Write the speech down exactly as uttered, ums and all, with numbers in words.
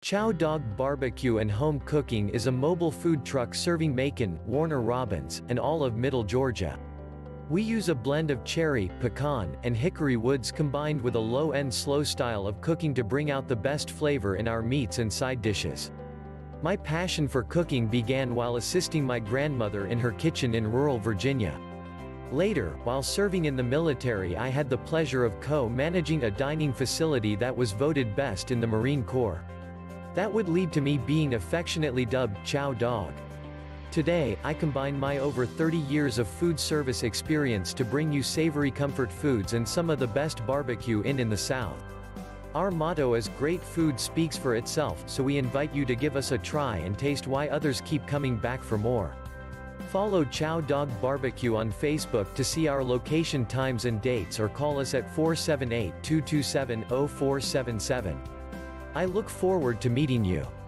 Chow Dog Barbecue and Home Cooking is a mobile food truck serving Macon, Warner Robins, and all of Middle Georgia. We use a blend of cherry, pecan, and hickory woods combined with a low-end slow style of cooking to bring out the best flavor in our meats and side dishes. My passion for cooking began while assisting my grandmother in her kitchen in rural Virginia. Later, while serving in the military, I had the pleasure of co-managing a dining facility that was voted best in the Marine Corps. That would lead to me being affectionately dubbed Chow Dog. Today, I combine my over thirty years of food service experience to bring you savory comfort foods and some of the best barbecue in in the South. Our motto is "Great food speaks for itself," so we invite you to give us a try and taste why others keep coming back for more. Follow Chow Dog Barbecue on Facebook to see our location times and dates, or call us at four seven eight, two two seven, zero four seven seven. I look forward to meeting you.